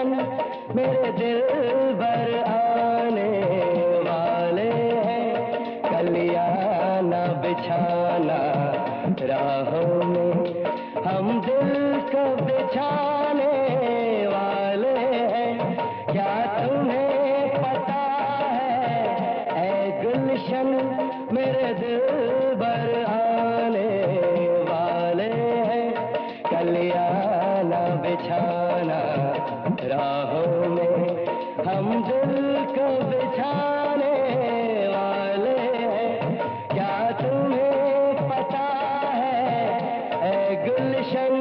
गुलशन मेरे दिल भर आने वाले हैं। कलियां न बिछाना राहों में, हम दिल को बिछाने वाले हैं। क्या तुम्हें पता है ऐ गुलशन मेरे दिल भर आने वाले हैं। कलियां न बिछाना राहों में, हम दिल को बिछाने वाले हैं। क्या तुम्हें पता है ऐ गुलशन।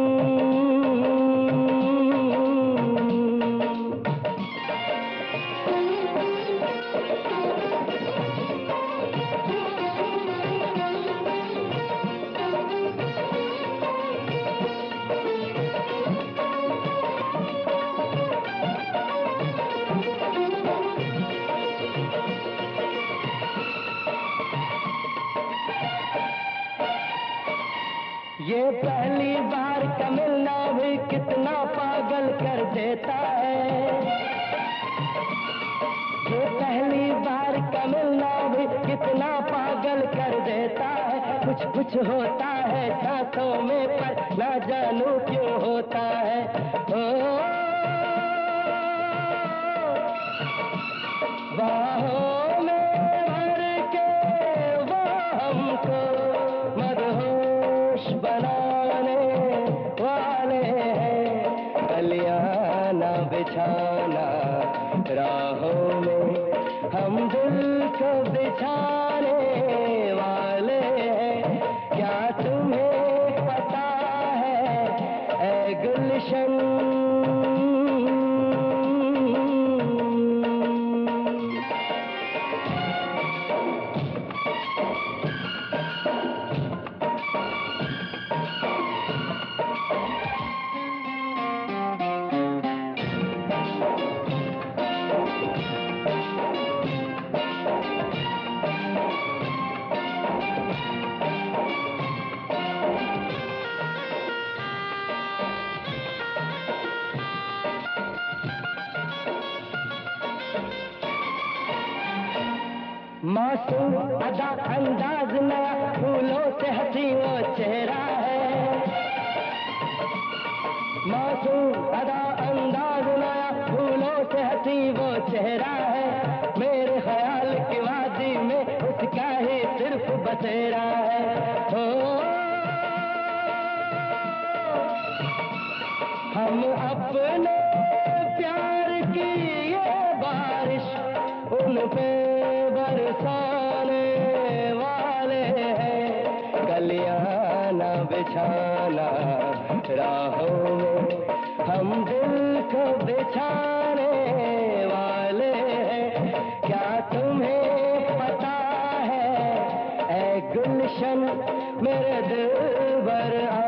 ये पहली बार का मिलना भी कितना पागल कर देता है। ये पहली बार का मिलना भी कितना पागल कर देता है। कुछ कुछ होता है सांसों में पर ना जानू क्यों होता है। बाहों में भर के वो हमको मदहोश बनाने वाले हैं। कलियां न बिछाना राहों में, हम दिल को बिछाने वाले हैं। क्या तुम्हें पता है ऐ गुलशन। मासूम अदा अंदाज नया, फूलों से हंसी वो चेहरा है। मासूम अदा अंदाज नया, फूलों से हंसी वो चेहरा है। मेरे ख्याल की वादी में उसका ही सिर्फ बसेरा है। हम अपने प्यार की ये बारिश उन पे बरसाने वाले हैं। कलियां न बिछाना राहों में, हम दिल को बिछाने वाले हैं। क्या तुम्हें पता है ऐ गुलशन मेरे दिल भर